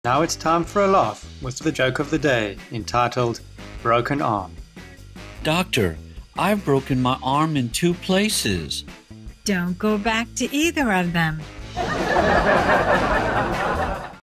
Now it's time for a laugh with the joke of the day, entitled Broken Arm. Doctor, I've broken my arm in 2 places. Don't go back to either of them.